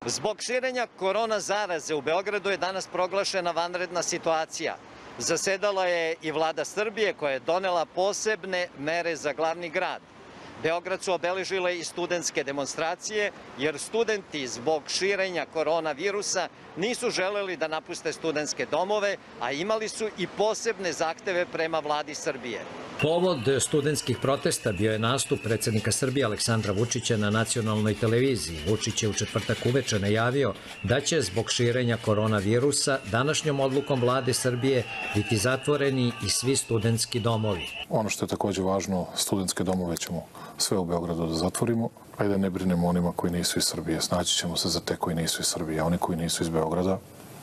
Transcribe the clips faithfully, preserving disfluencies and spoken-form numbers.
Zbog širenja korona zaraze u Beogradu je danas proglašena vanredna situacija. Zasedala je i vlada Srbije koja je donela posebne mere za glavni grad. Beograd su obeležile i studentske demonstracije, jer studenti zbog širenja koronavirusa nisu želeli da napuste studentske domove, a imali su i posebne zahteve prema vladi Srbije. Povod studentskih protesta bio je nastup predsjednika Srbije Aleksandra Vučića na nacionalnoj televiziji. Vučić je u četvrtak uveče najavio da će zbog širenja koronavirusa današnjom odlukom vlade Srbije biti zatvoreni i svi studentski domovi. Ono što je također važno, studentske domove ćemo sve u Beogradu da zatvorimo, a i da ne brinemo onima koji nisu iz Srbije. Snaći ćemo se za te koji nisu iz Srbije, a oni koji nisu iz Beograda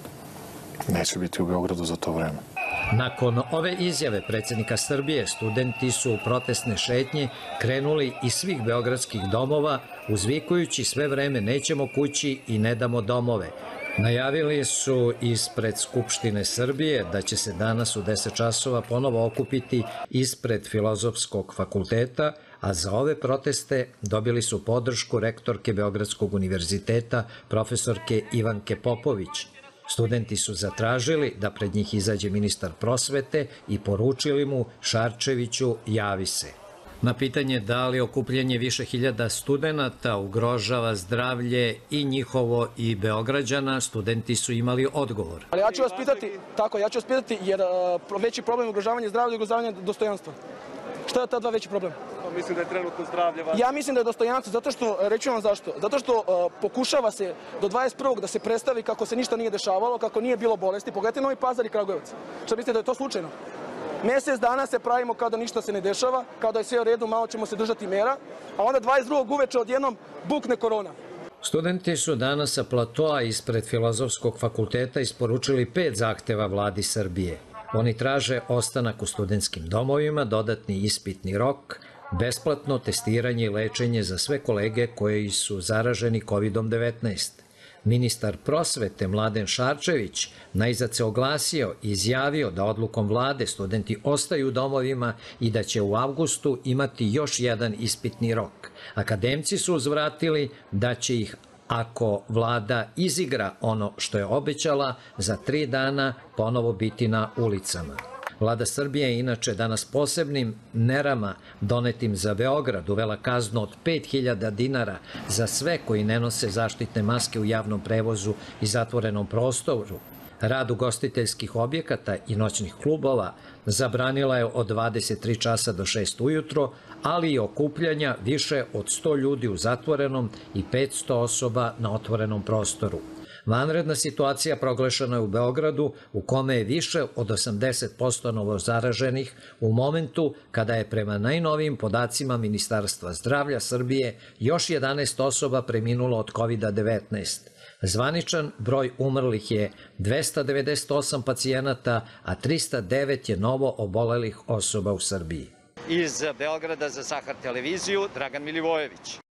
neće biti u Beogradu za to vreme. Nakon ove izjave predsjednika Srbije, studenti su u protestne šetnje krenuli iz svih beogradskih domova, uzvikujući sve vreme nećemo kući i ne damo domove. Najavili su ispred Skupštine Srbije da će se danas u deset časova ponovo okupiti ispred Filozofskog fakulteta, a za ove proteste dobili su podršku rektorke Beogradskog univerziteta, profesorke Ivanke Popović. Studenti su zatražili da pred njih izađe ministar prosvete i poručili mu Šarčeviću javi se. Na pitanje da li okupljanje više hiljada studenta ugrožava zdravlje i njihovo i Beograđana, studenti su imali odgovor. Ali ja ću vas pitati, tako, ja ću vas pitati jer veći problem ugrožavanja zdravlja i ugrožavanja dostojanstva. Šta je ta dva veći problem? Mislim da je trenutno zdravlje važno. Ja mislim da je dostojanstvo, zato što, reću vam zašto, zato što uh, pokušava se do dvadeset prvog da se predstavi kako se ništa nije dešavalo, kako nije bilo bolesti. Pogledajte Novi Pazar i Kragujevac. Šta mislite da je to slučajno? Mesec dana se pravimo kao da ništa se ne dešava, kao da je sve u redu, malo ćemo se držati mera, a onda dvadeset drugog uveče odjednom bukne korona. Studenti su danas sa platoa ispred Filozofskog fakulteta isporučili pet zahteva vladi Srbije. Oni traže ostanak u studentskim domovima, dodatni ispitni rok, besplatno testiranje i lečenje za sve kolege koji su zaraženi kovidom devetnaest. Ministar prosvete Mladen Šarčević najzad se oglasio i izjavio da odlukom vlade studenti ostaju u domovima i da će u avgustu imati još jedan ispitni rok. Akademci su uzvratili da će ih, ako vlada izigra ono što je obećala, za tri dana ponovo biti na ulicama. Vlada Srbije je inače danas posebnim merama donetim za Beograd uvela kaznu od pet hiljada dinara za sve koji ne nose zaštitne maske u javnom prevozu i zatvorenom prostoru. Rad ugostiteljskih objekata i noćnih klubova zabranila je od dvadeset tri časa do šest ujutro, ali i okupljanja više od sto ljudi u zatvorenom i petsto osoba na otvorenom prostoru. Vanredna situacija proglašena je u Beogradu, u kome je više od osamdeset posto novozaraženih u momentu kada je prema najnovijim podacima Ministarstva zdravlja Srbije još jedanaest osoba preminulo od kovida devetnaest. Zvaničan broj umrlih je dvesta devedeset osam pacijenata, a trista devet je novo obolelih osoba u Srbiji. Iz Beograda za Sahar televiziju, Dragan Milivojević.